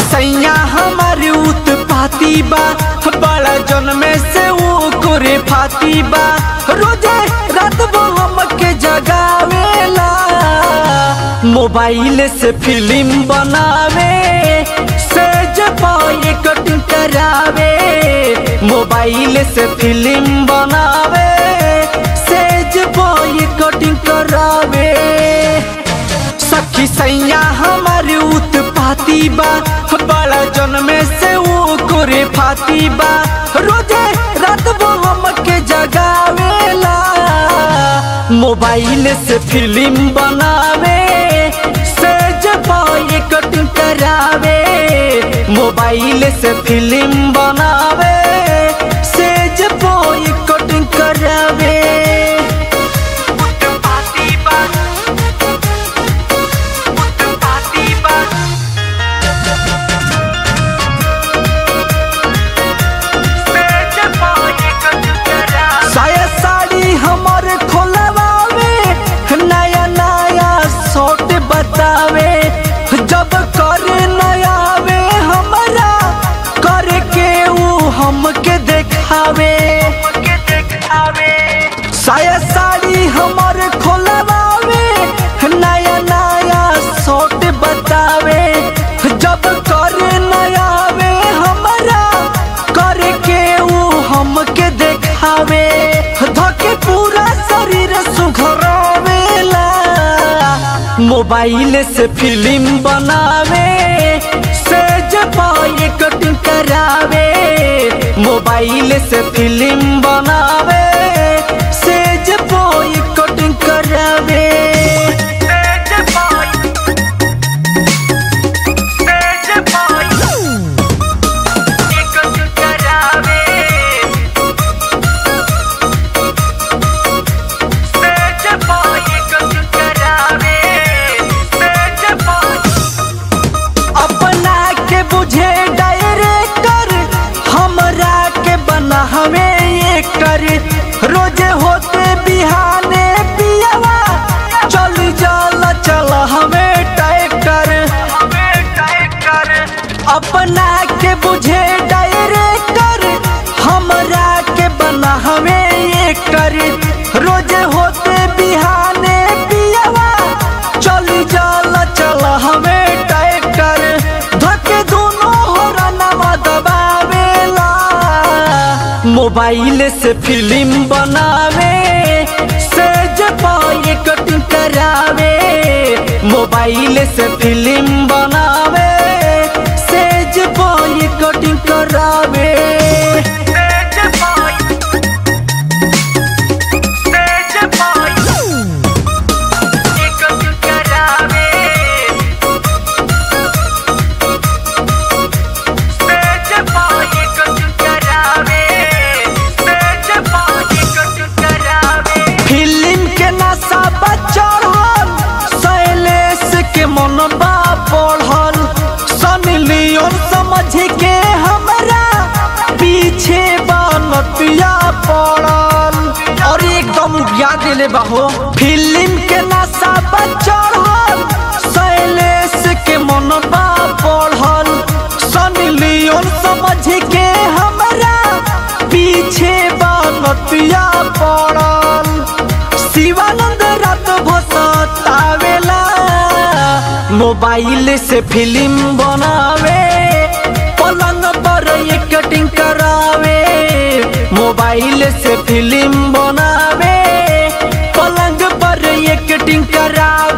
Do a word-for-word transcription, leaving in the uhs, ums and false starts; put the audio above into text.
सैया हमारी उत्पाती बा, बड़ा जन्मे से वो करे फाती बा। रोजे रात वो हमके जगावेला, मोबाइल से फिल्म बनावे, सेज पाए कटिंग करावे। मोबाइल से फिल्म बनावे, सेज पाए कटिंग करावे। सखी सैया हमारी उत्पाती बा, बड़ा जन्मे से वो करे फाती बा। रोजे रात वो हमके जगावेला, मोबाइल से फिल्म बनावे, सेज पाए कटिंग करावे। मोबाइल से फिल्म बनावे, सेज पाए कटिंग करावे। साया साड़ी हमारे खोलवावे, नया नया शॉट बतावे। जब करे नया वे हमारा, करे के वो हमके देखावे। साया साड़ी हमारे खोलवावे, नया नया शॉट बतावे। जब करे नया वे हमारा, करे के वो हमके देखावे। धके पूरा शरीर सुघरावेला, मोबाइल से फिल्म बनावे, सेज पाए कटिंग करावे। मोबाइल से फिल्म बनावे, सेज पाए कटिंग करावे। बुझे डायरेक्टर, हमरा के बना हमें ये कर। रोजे होते बिहाने पियावा, चल जाला चला हमें ट्रैक्टर। अपना के बुझे डायरेक्टर, हमरा के बना हमें ये कर। रोजे होते बिहाने पियावा, चल जाला चला हमें ट्रैक्टर। मोबाइल से फिल्म बनावे, सेज पाए कटिंग करावे। मोबाइल से फिल्म बनावे, सेज पाए कटिंग करावे। मनबा बढ़ल, सनी लियोन समझ के हमरा पीछे बनतिया पड़ल। और एकदम याद ले बाहो, फिल्म के नशा चढ़ल, शैलेश के मनबा बढ़ल। सनी लियोन समझ के हमरा पीछे बनतिया पड़ल। शिवानंद रात भसतावेला, मोबाइल से फिल्म बनावे, पलंग पर ये कटिंग करावे। मोबाइल से फिल्म बनावे, पलंग पर ये कटिंग करावे।